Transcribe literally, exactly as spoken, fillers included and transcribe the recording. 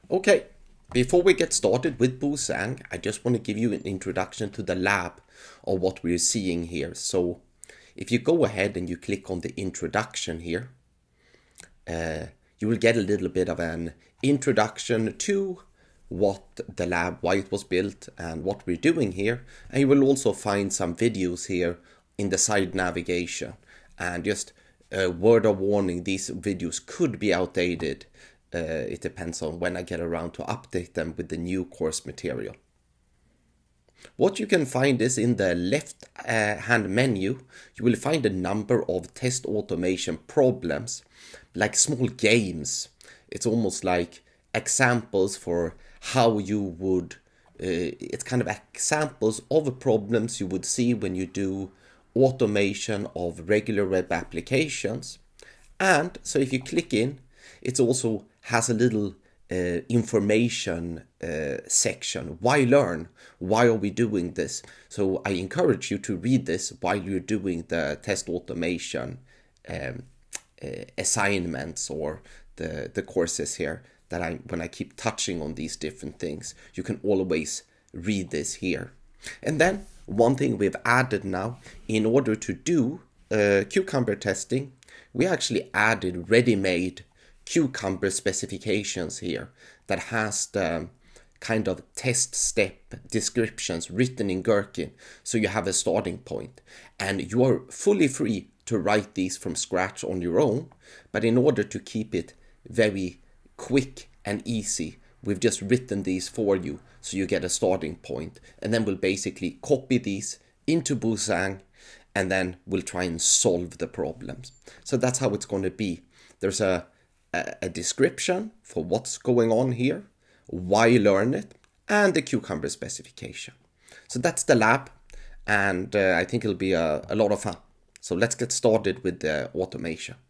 Okay, before we get started with Busang, I just want to give you an introduction to the lab of what we're seeing here. So if you go ahead and you click on the introduction here, uh, you will get a little bit of an introduction to what the lab, why it was built and what we're doing here. And you will also find some videos here in the side navigation. And just a word of warning, these videos could be outdated. Uh, it depends on when I get around to update them with the new course material. What you can find is in the left uh, hand menu, you will find a number of test automation problems, like small games. It's almost like examples for how you would, uh, it's kind of examples of problems you would see when you do automation of regular web applications. And so if you click in, it also has a little uh, information uh, section. Why learn? Why are we doing this? So I encourage you to read this while you're doing the test automation um, uh, assignments or the, the courses here that I, when I keep touching on these different things, you can always read this here. And then one thing we've added now, in order to do uh, Cucumber testing, we actually added ready-made Cucumber specifications here that has the kind of test step descriptions written in Gherkin, so you have a starting point. And you are fully free to write these from scratch on your own, but in order to keep it very quick and easy, we've just written these for you so you get a starting point, and then we'll basically copy these into Busang and then we'll try and solve the problems. So that's how it's going to be. There's a, a, a description for what's going on here, why learn it, and the Cucumber specification. So that's the lab, and uh, I think it'll be a, a lot of fun. So let's get started with the automation.